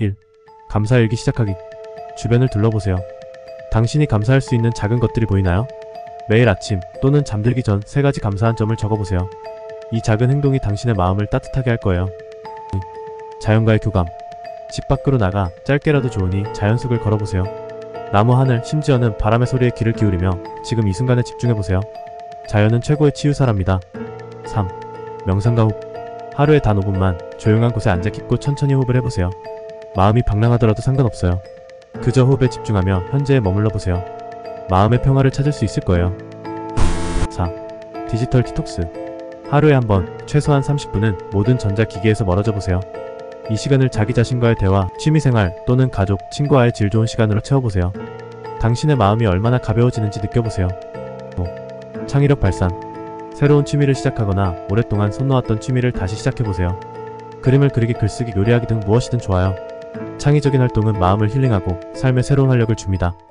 1. 감사일기 시작하기. 주변을 둘러보세요. 당신이 감사할 수 있는 작은 것들이 보이나요? 매일 아침 또는 잠들기 전 3가지 감사한 점을 적어보세요. 이 작은 행동이 당신의 마음을 따뜻하게 할 거예요. 2. 자연과의 교감. 집 밖으로 나가 짧게라도 좋으니 자연 속을 걸어보세요. 나무, 하늘, 심지어는 바람의 소리에 귀를 기울이며 지금 이 순간에 집중해보세요. 자연은 최고의 치유사랍니다. 3. 명상과 호흡. 하루에 단 5분만 조용한 곳에 앉아 깊고 천천히 호흡을 해보세요. 마음이 방랑하더라도 상관없어요. 그저 호흡에 집중하며 현재에 머물러 보세요. 마음의 평화를 찾을 수 있을 거예요. 4. 디지털 디톡스. 하루에 한 번, 최소한 30분은 모든 전자기기에서 멀어져 보세요. 이 시간을 자기 자신과의 대화, 취미생활 또는 가족, 친구와의 질 좋은 시간으로 채워보세요. 당신의 마음이 얼마나 가벼워지는지 느껴보세요. 5. 창의력 발산. 새로운 취미를 시작하거나 오랫동안 손 놓았던 취미를 다시 시작해보세요. 그림을 그리기, 글쓰기, 요리하기 등 무엇이든 좋아요. 창의적인 활동은 마음을 힐링하고 삶에 새로운 활력을 줍니다.